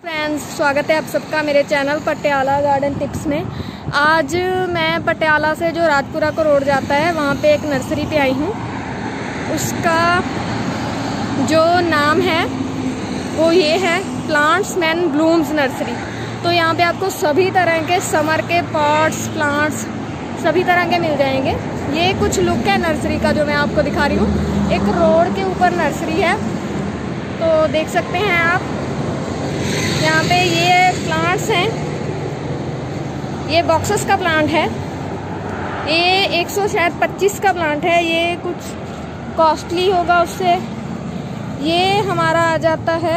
Friends, स्वागत है आप सबका मेरे चैनल पटियाला गार्डन टिप्स में। आज मैं पटियाला से जो राजपुरा को रोड जाता है वहाँ पे एक नर्सरी पे आई हूँ। उसका जो नाम है वो ये है प्लांट्स मैन ब्लूम्स नर्सरी। तो यहाँ पे आपको सभी तरह के समर के पॉट्स, प्लांट्स सभी तरह के मिल जाएंगे। ये कुछ लुक है नर्सरी का जो मैं आपको दिखा रही हूँ। एक रोड के ऊपर नर्सरी है, तो देख सकते हैं आप। यहाँ पे ये प्लांट्स हैं, ये बॉक्सेस का प्लांट है। ये 125 का प्लांट है। ये कुछ कॉस्टली होगा उससे। ये हमारा आ जाता है,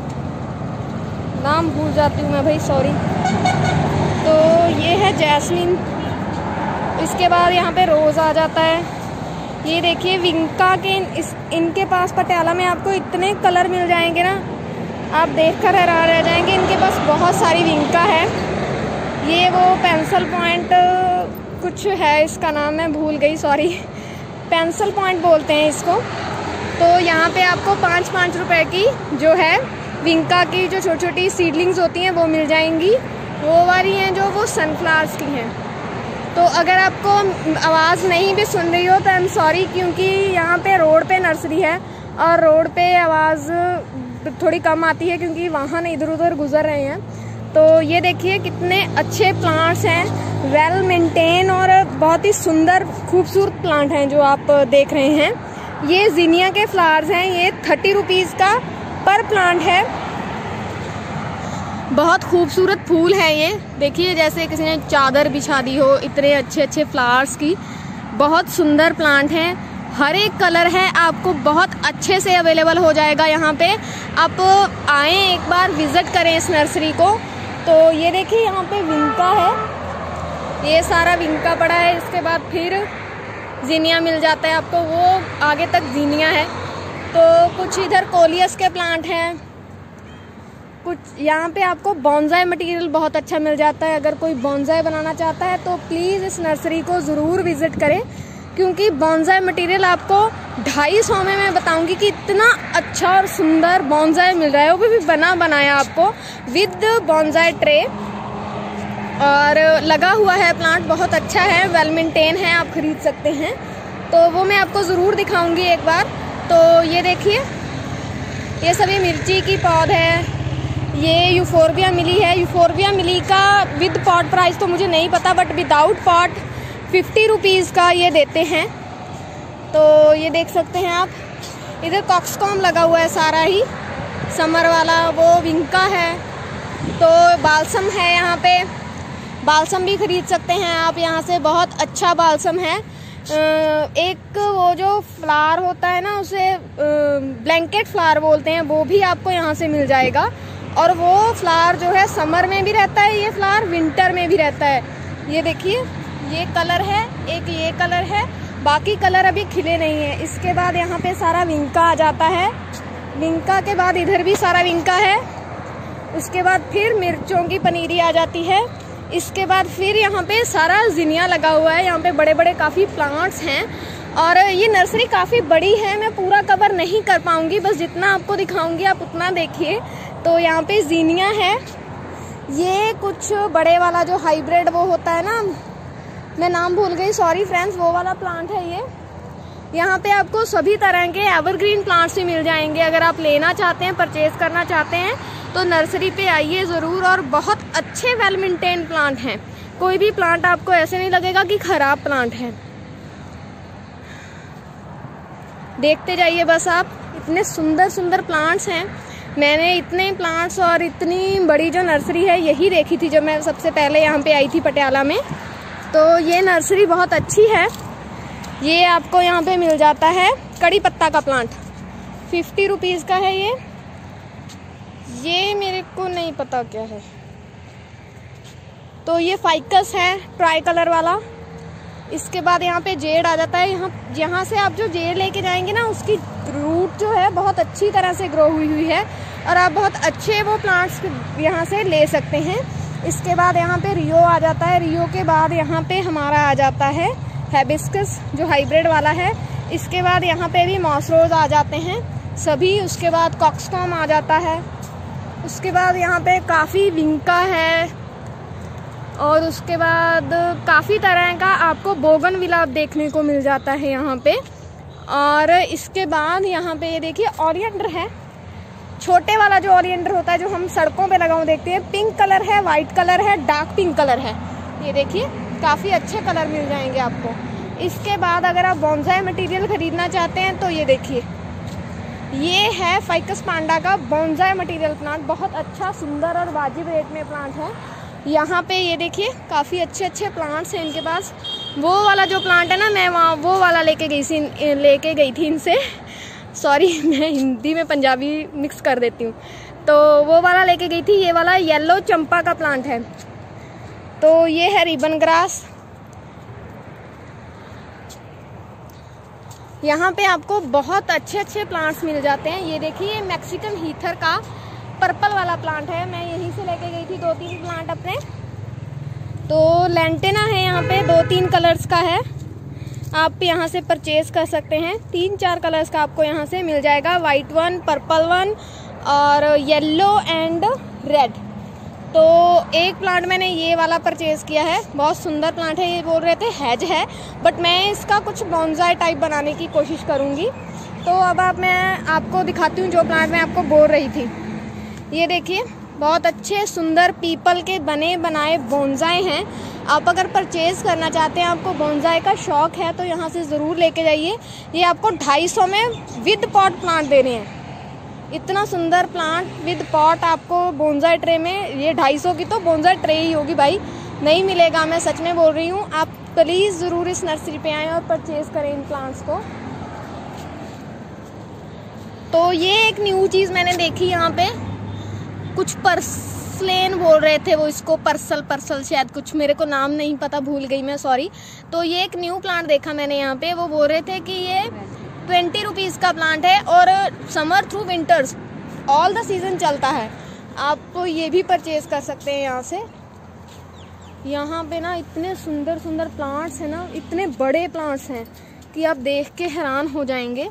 नाम भूल जाती हूँ मैं भाई, सॉरी। तो ये है जैस्मिन। इसके बाद यहाँ पे रोज़ आ जाता है। ये देखिए विंका के इनके पास पटियाला में आपको इतने कलर मिल जाएंगे ना, आप देखकर हैरान रह जाएंगे। इनके पास बहुत सारी विंका है। ये वो पेंसिल पॉइंट कुछ है, इसका नाम मैं भूल गई, सॉरी। पेंसिल पॉइंट बोलते हैं इसको। तो यहाँ पे आपको 5-5 रुपए की जो है विंका की जो छोटी छोटी सीडलिंग्स होती हैं वो मिल जाएंगी। वो वाली हैं जो वो सनफ्लावर्स की हैं। तो अगर आपको आवाज़ नहीं भी सुन रही हो तो आई एम सॉरी, क्योंकि यहाँ पे रोड पे नर्सरी है और रोड पे आवाज़ थोड़ी कम आती है क्योंकि वाहन इधर उधर गुजर रहे हैं। तो ये देखिए कितने अच्छे प्लांट्स हैं, वेल मेंटेन और बहुत ही सुंदर खूबसूरत प्लांट हैं जो आप देख रहे हैं। ये जीनिया के फ्लावर्स हैं। ये 30 रुपीज़ का पर प्लांट है। बहुत खूबसूरत फूल है ये। देखिए जैसे किसी ने चादर बिछा दी हो, इतने अच्छे अच्छे फ्लावर्स की। बहुत सुंदर प्लांट हैं। हर एक कलर है, आपको बहुत अच्छे से अवेलेबल हो जाएगा यहाँ पे। आप आएँ, एक बार विज़िट करें इस नर्सरी को। तो ये देखिए यहाँ पे विंका है, ये सारा विंका पड़ा है। इसके बाद फिर जीनिया मिल जाता है आपको, वो आगे तक जीनिया है। तो कुछ इधर कोलियस के प्लांट हैं। कुछ यहाँ पे आपको बॉन्जाई मटेरियल बहुत अच्छा मिल जाता है। अगर कोई बॉन्जाई बनाना चाहता है तो प्लीज़ इस नर्सरी को ज़रूर विज़िट करें, क्योंकि बॉन्जाई मटेरियल आपको 250 में मैं बताऊंगी कि इतना अच्छा और सुंदर बॉन्जाई मिल रहा है। वो भी बना बनाया आपको विद बॉन्जाई ट्रे, और लगा हुआ है प्लांट। बहुत अच्छा है, वेल मेंटेन है, आप खरीद सकते हैं। तो वो मैं आपको ज़रूर दिखाऊंगी एक बार। तो ये देखिए, ये सभी मिर्ची की पौध है। ये यूफोरबिया मिली है। यूफोरबिया मिली का विद पॉट प्राइस तो मुझे नहीं पता, बट विदाउट पॉट 50 रुपीज़ का ये देते हैं। तो ये देख सकते हैं आप। इधर कॉक्सकॉम लगा हुआ है सारा ही, समर वाला। वो विंका है। तो बालसम है यहाँ पे, बालसम भी खरीद सकते हैं आप यहाँ से। बहुत अच्छा बालसम है। एक वो जो फ्लावर होता है ना, उसे ब्लैंकेट फ्लावर बोलते हैं, वो भी आपको यहाँ से मिल जाएगा। और वो फ्लावर जो है समर में भी रहता है, ये फ्लावर विंटर में भी रहता है। ये देखिए, ये कलर है, एक ये कलर है, बाकी कलर अभी खिले नहीं है। इसके बाद यहाँ पे सारा विंका आ जाता है। विंका के बाद इधर भी सारा विंका है। उसके बाद फिर मिर्चों की पनीरी आ जाती है। इसके बाद फिर यहाँ पे सारा जीनिया लगा हुआ है। यहाँ पे बड़े बड़े काफ़ी प्लांट्स हैं और ये नर्सरी काफ़ी बड़ी है। मैं पूरा कवर नहीं कर पाऊँगी, बस जितना आपको दिखाऊँगी आप उतना देखिए। तो यहाँ पे जीनिया है। ये कुछ बड़े वाला जो हाइब्रिड वो होता है ना, मैं नाम भूल गई, सॉरी फ्रेंड्स, वो वाला प्लांट है ये। यहाँ पे आपको सभी तरह के एवरग्रीन प्लांट्स भी मिल जाएंगे। अगर आप लेना चाहते हैं, परचेज करना चाहते हैं तो नर्सरी पे आइए ज़रूर। और बहुत अच्छे वेल मेंटेन प्लांट हैं। कोई भी प्लांट आपको ऐसे नहीं लगेगा कि ख़राब प्लांट है। देखते जाइए बस आप, इतने सुंदर सुंदर प्लांट्स हैं। मैंने इतने प्लांट्स और इतनी बड़ी जो नर्सरी है यही देखी थी जब मैं सबसे पहले यहाँ पे आई थी पटियाला में। तो ये नर्सरी बहुत अच्छी है। ये आपको यहाँ पे मिल जाता है कड़ी पत्ता का प्लांट, 50 रुपीज़ का है ये मेरे को नहीं पता क्या है। तो ये फाइकस है, ट्राई कलर वाला। इसके बाद यहाँ पे जेड आ जाता है। यहाँ से आप जो जेड लेके जाएंगे ना, उसकी रूट जो है बहुत अच्छी तरह से ग्रो हुई है और आप बहुत अच्छे वो प्लांट्स यहाँ से ले सकते हैं। इसके बाद यहाँ पे रियो आ जाता है। रियो के बाद यहाँ पे हमारा आ जाता है हैबिस्कस जो हाइब्रिड वाला है। इसके बाद यहाँ पे भी मॉस रोज आ जाते हैं सभी। उसके बाद कॉक्सकॉम आ जाता है। उसके बाद यहाँ पे काफ़ी विंका है और उसके बाद काफ़ी तरह का आपको बोगनविला देखने को मिल जाता है यहाँ पे। और इसके बाद यहाँ पे ये देखिए ओलियंडर है, छोटे वाला जो ओलियंडर होता है जो हम सड़कों पे लगा हुआ देखते हैं। पिंक कलर है, वाइट कलर है, डार्क पिंक कलर है। ये देखिए काफ़ी अच्छे कलर मिल जाएंगे आपको। इसके बाद अगर आप बोनसाई मटेरियल ख़रीदना चाहते हैं तो ये देखिए, ये है फाइकस पांडा का बोनसाई मटेरियल प्लांट। बहुत अच्छा, सुंदर और वाजिब रेट में प्लांट है। यहाँ पे ये देखिए काफ़ी अच्छे अच्छे प्लांट्स हैं इनके पास। वो वाला जो प्लांट है ना, मैं वहाँ वो वाला लेके गई थी इनसे। सॉरी, मैं हिंदी में पंजाबी मिक्स कर देती हूँ। तो वो वाला लेके गई थी। ये वाला येलो चंपा का प्लांट है। तो ये है रिबन ग्रास। यहाँ पे आपको बहुत अच्छे अच्छे प्लांट्स मिल जाते हैं। ये देखिए, ये मैक्सिकन हीथर का पर्पल वाला प्लांट है। मैं यहीं से लेके गई थी 2-3 प्लांट अपने। तो लैंटेना है यहाँ पे, 2-3 कलर्स का है। आप यहाँ से परचेज कर सकते हैं। 3-4 कलर्स का आपको यहाँ से मिल जाएगा, वाइट वन, पर्पल वन और येलो एंड रेड। तो एक प्लांट मैंने ये वाला परचेज़ किया है, बहुत सुंदर प्लांट है। ये बोल रहे थे हैज है, बट मैं इसका कुछ बोनसाई टाइप बनाने की कोशिश करूँगी। तो अब मैं आपको दिखाती हूँ जो प्लांट मैं आपको बोल रही थी। ये देखिए, बहुत अच्छे सुंदर पीपल के बने बनाए बोनसाई हैं। आप अगर परचेज़ करना चाहते हैं, आपको बोनसाई का शौक़ है तो यहाँ से ज़रूर लेके जाइए। ये आपको 250 में विद पॉट प्लांट दे रहे हैं। इतना सुंदर प्लांट विद पॉट आपको बोनसाई ट्रे में, ये 250 की तो बोनसाई ट्रे ही होगी भाई, नहीं मिलेगा। मैं सच में बोल रही हूँ। आप प्लीज़ ज़रूर इस नर्सरी पे आएँ और परचेज़ करें इन प्लांट्स को। तो ये एक न्यू चीज़ मैंने देखी यहाँ पे, कुछ पर्सलेन बोल रहे थे वो इसको, परसल शायद कुछ, मेरे को नाम नहीं पता, भूल गई मैं, सॉरी। तो ये एक न्यू प्लांट देखा मैंने यहाँ पे। वो बोल रहे थे कि ये 20 रुपीज़ का प्लांट है और summer through winters all the season चलता है। आप ये भी परचेज़ कर सकते हैं यहाँ से। यहाँ पे ना इतने सुंदर सुंदर प्लांट्स हैं ना, इतने बड़े प्लांट्स हैं कि आप देख के हैरान हो जाएंगे।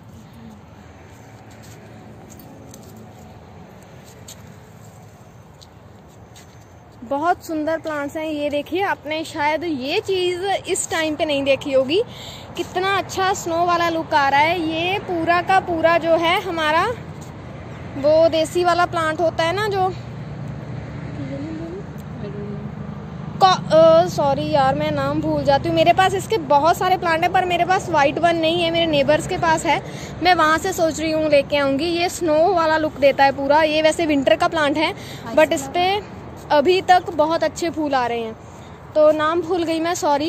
बहुत सुंदर प्लांट्स हैं। ये देखिए, आपने शायद ये चीज़ इस टाइम पे नहीं देखी होगी। कितना अच्छा स्नो वाला लुक आ रहा है। ये पूरा का पूरा जो है हमारा वो देसी वाला प्लांट होता है ना, जो सॉरी यार, मैं नाम भूल जाती हूँ। मेरे पास इसके बहुत सारे प्लांट हैं, पर मेरे पास वाइट वन नहीं है, मेरे नेबर्स के पास है। मैं वहाँ से सोच रही हूँ लेके आऊँगी। ये स्नो वाला लुक देता है पूरा। ये वैसे विंटर का प्लांट है, बट इस पर अभी तक बहुत अच्छे फूल आ रहे हैं। तो नाम भूल गई मैं, सॉरी।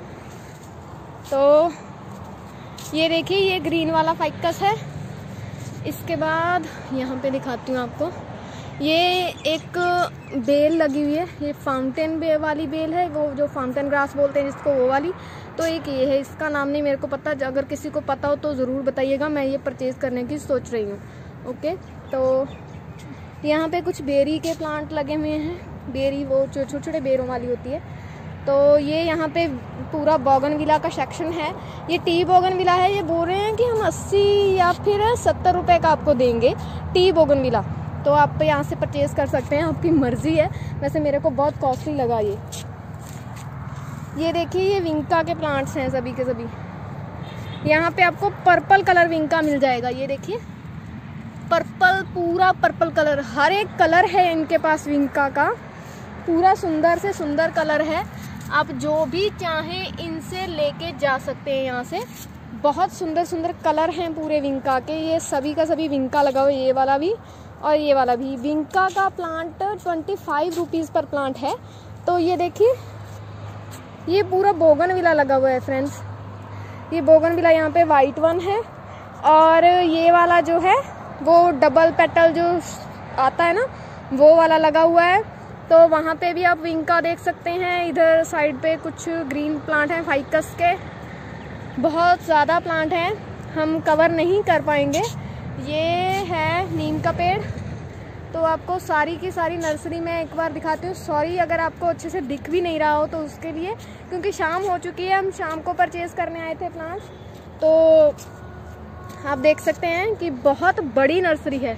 तो ये देखिए, ये ग्रीन वाला फाइकस है। इसके बाद यहाँ पे दिखाती हूँ आपको, ये एक बेल लगी हुई है। ये फाउंटेन बे वाली बेल है, वो जो फाउंटेन ग्रास बोलते हैं जिसको, वो वाली। तो एक ये है, इसका नाम नहीं मेरे को पता। अगर किसी को पता हो तो ज़रूर बताइएगा। मैं ये परचेज़ करने की सोच रही हूँ। ओके, तो यहाँ पे कुछ बेरी के प्लांट लगे हुए हैं। बेरी वो छोटे छोटे बेरों वाली होती है। तो ये यहाँ पे पूरा बोगनविला का सेक्शन है। ये टी बोगनविला है। ये बोल रहे हैं कि हम 80 या फिर 70 रुपये का आपको देंगे टी बोगनविला। तो आप यहाँ से परचेज़ कर सकते हैं, आपकी मर्ज़ी है। वैसे मेरे को बहुत कॉस्टली लगा ये देखिए, ये विंका के प्लांट्स हैं सभी के सभी। यहाँ पे आपको पर्पल कलर विंका मिल जाएगा। ये देखिए, पर्पल, पूरा पर्पल कलर, हर एक कलर है इनके पास विंका का। पूरा सुंदर से सुंदर कलर है। आप जो भी चाहें इनसे लेके जा सकते हैं यहाँ से। बहुत सुंदर सुंदर कलर हैं पूरे विंका के। ये सभी का सभी विंका लगा हुआ है, ये वाला भी और ये वाला भी। विंका का प्लांट 25 रुपीज़ पर प्लांट है। तो ये देखिए, ये पूरा बोगनविला लगा हुआ है फ्रेंड्स। ये बोगनविला यहाँ पे वाइट वन है और ये वाला जो है वो डबल पेटल जो आता है ना, वो वाला लगा हुआ है। तो वहाँ पे भी आप विंका देख सकते हैं। इधर साइड पे कुछ ग्रीन प्लांट हैं फाइकस के, बहुत ज़्यादा प्लांट हैं, हम कवर नहीं कर पाएंगे। ये है नीम का पेड़। तो आपको सारी की सारी नर्सरी में एक बार दिखाती हूँ। सॉरी अगर आपको अच्छे से दिख भी नहीं रहा हो तो उसके लिए, क्योंकि शाम हो चुकी है, हम शाम को परचेज़ करने आए थे प्लांट्स। तो आप देख सकते हैं कि बहुत बड़ी नर्सरी है,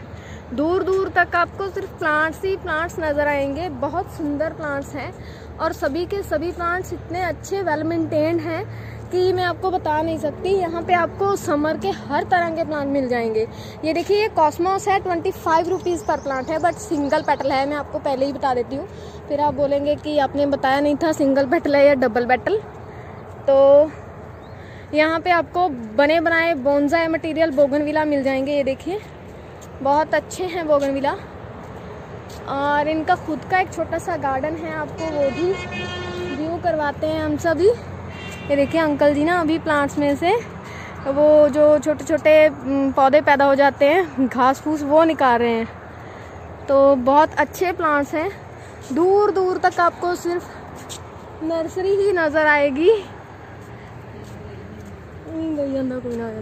दूर दूर तक आपको सिर्फ प्लांट्स ही प्लांट्स नज़र आएंगे। बहुत सुंदर प्लांट्स हैं और सभी के सभी प्लांट्स इतने अच्छे वेल मेंटेन्ड हैं कि मैं आपको बता नहीं सकती। यहाँ पे आपको समर के हर तरह के प्लांट मिल जाएंगे। ये देखिए, ये कॉस्मोस है, 25 रुपीज़ पर प्लांट है, बट सिंगल पेटल है। मैं आपको पहले ही बता देती हूँ, फिर आप बोलेंगे कि आपने बताया नहीं था सिंगल पेटल है या डबल पेटल। तो यहाँ पे आपको बने बनाए बोनसाई मटेरियल बोगनविला मिल जाएंगे। ये देखिए, बहुत अच्छे हैं बोगनविला। और इनका खुद का एक छोटा सा गार्डन है, आपको वो भी व्यू करवाते हैं हम सभी। ये देखिए अंकल जी ना अभी प्लांट्स में से वो जो छोटे छोटे पौधे पैदा हो जाते हैं, घास फूस, वो निकाल रहे हैं। तो बहुत अच्छे प्लांट्स हैं। दूर दूर तक आपको सिर्फ नर्सरी ही नज़र आएगी। कोई ना।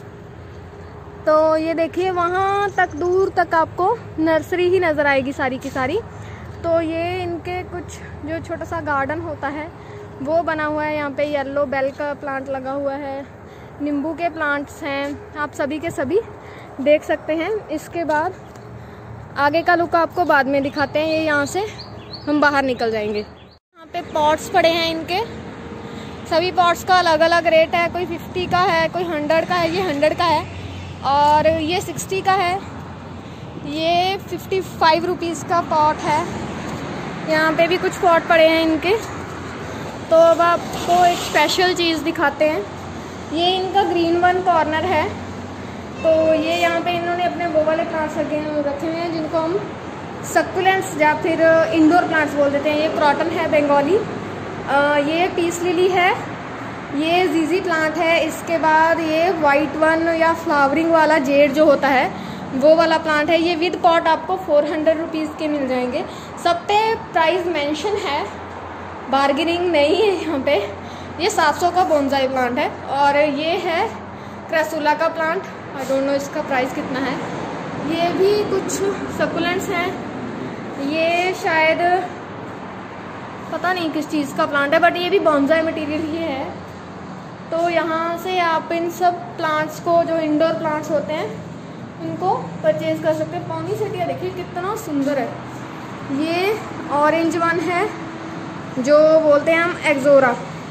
तो ये देखिए, वहाँ तक दूर तक आपको नर्सरी ही नज़र आएगी सारी की सारी। तो ये इनके कुछ जो छोटा सा गार्डन होता है वो बना हुआ है। यहाँ पे येलो बेल का प्लांट लगा हुआ है, नींबू के प्लांट्स हैं, आप सभी के सभी देख सकते हैं। इसके बाद आगे का लुक आपको बाद में दिखाते हैं। ये यहाँ से हम बाहर निकल जाएंगे। यहाँ पे पॉट्स पड़े हैं इनके, सभी पॉट्स का अलग अलग रेट है। कोई 50 का है, कोई 100 का है। ये 100 का है और ये 60 का है। ये 55 रुपीज़ का पॉट है। यहाँ पे भी कुछ पॉट पड़े हैं इनके। तो अब आपको एक स्पेशल चीज़ दिखाते हैं। ये इनका ग्रीन वन कॉर्नर है। तो ये यहाँ पे इन्होंने अपने वो वाले प्लांट्स रखे हुए हैं जिनको हम सक्कुलेंट्स या फिर इंडोर प्लांट्स बोल देते हैं। ये क्रॉटन है बंगाली, ये पीस लिली है, ये जीजी प्लांट है। इसके बाद ये वाइट वन या फ्लावरिंग वाला जेड जो होता है वो वाला प्लांट है। ये विद पॉट आपको 400 रुपीज़ के मिल जाएंगे। सब पे प्राइस मेंशन है, बार्गेनिंग नहीं है यहाँ पे। ये 700 का बोनसाई प्लांट है। और ये है क्रेसुला का प्लांट, आई डोंट नो इसका प्राइस कितना है। ये भी कुछ सकुलेंट्स हैं, ये शायद पता नहीं किस चीज़ का प्लांट है, बट ये भी बोनसाई मटेरियल ही है। तो यहाँ से आप इन सब प्लांट्स को, जो इंडोर प्लांट्स होते हैं, उनको परचेज कर सकते हैं। पॉनी सेटिया देखिए कितना सुंदर है। ये ऑरेंज वन है जो बोलते हैं हम एक्जोरा,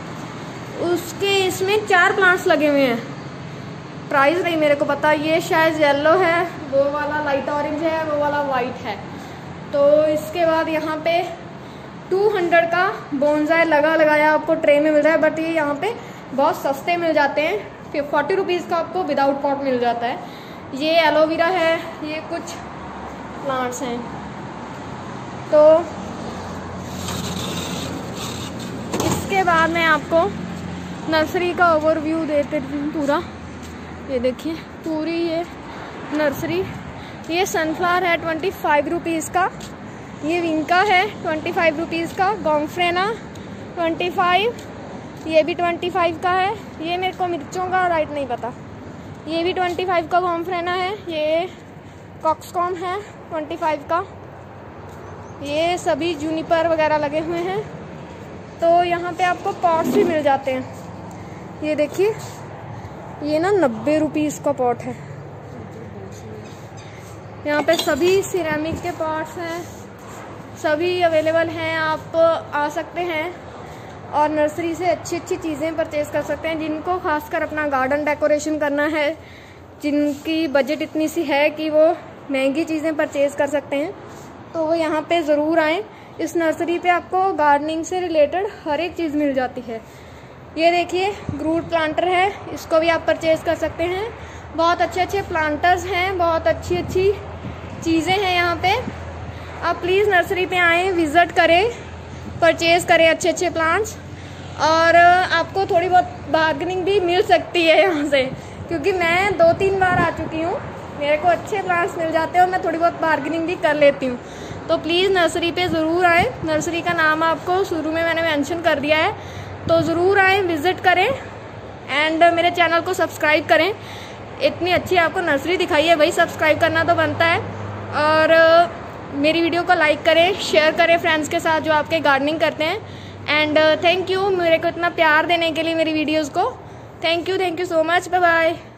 उसके इसमें 4 प्लांट्स लगे हुए हैं। प्राइस नहीं मेरे को पता, ये शायद येलो है, वो वाला लाइट ऑरेंज है, वो वाला वाइट है। तो इसके बाद यहाँ पे 200 का बोनसाई लगाया आपको ट्रे में मिल रहा है, बट ये यहाँ पे बहुत सस्ते मिल जाते हैं। फिर 40 रुपीज़ का आपको विदाउट पॉट मिल जाता है। ये एलोवेरा है, ये कुछ प्लांट्स हैं। तो इसके बाद मैं आपको नर्सरी का ओवरव्यू देते हूँ पूरा। ये देखिए पूरी ये नर्सरी। ये सनफ्लावर है 25 रुपीज़ का, ये विंका है 25 रुपीज़ का, गोंगफ्रेना 25, ये भी 25 का है। ये मेरे को मिर्चों का राइट नहीं पता, ये भी 25 का गोंगफ्रेना है। ये कॉक्सकॉम है 25 का। ये सभी जूनिपर वगैरह लगे हुए हैं। तो यहाँ पे आपको पॉट्स भी मिल जाते हैं। ये देखिए, ये ना 90 रुपीज़ का पॉट है। यहाँ पे सभी सिरेमिक के पॉट्स हैं, सभी अवेलेबल हैं। आप आ सकते हैं और नर्सरी से अच्छी अच्छी चीज़ें परचेज़ कर सकते हैं। जिनको खासकर अपना गार्डन डेकोरेशन करना है, जिनकी बजट इतनी सी है कि वो महंगी चीज़ें परचेज़ कर सकते हैं, तो वो यहाँ पे ज़रूर आएँ। इस नर्सरी पे आपको गार्डनिंग से रिलेटेड हर एक चीज़ मिल जाती है। ये देखिए ग्रूट प्लांटर है, इसको भी आप परचेज़ कर सकते हैं। बहुत अच्छे अच्छे प्लांटर्स हैं, बहुत अच्छी अच्छी चीज़ें हैं यहाँ पे। आप प्लीज़ नर्सरी पे आएँ, विज़िट करें, परचेज़ करें अच्छे अच्छे प्लांट्स। और आपको थोड़ी बहुत बार्गेनिंग भी मिल सकती है यहाँ से, क्योंकि मैं 2-3 बार आ चुकी हूँ, मेरे को अच्छे प्लांट्स मिल जाते हैं और मैं थोड़ी बहुत बार्गेनिंग भी कर लेती हूँ। तो प्लीज़ नर्सरी पे ज़रूर आएँ। नर्सरी का नाम आपको शुरू में मैंने मेंशन कर दिया है, तो ज़रूर आएँ, विज़िट करें एंड मेरे चैनल को सब्सक्राइब करें। इतनी अच्छी आपको नर्सरी दिखाई है, वही सब्सक्राइब करना तो बनता है। और मेरी वीडियो को लाइक करें, शेयर करें फ्रेंड्स के साथ जो आपके गार्डनिंग करते हैं। एंड थैंक यू मेरे को इतना प्यार देने के लिए मेरी वीडियोज़ को। Thank you so much, bye bye.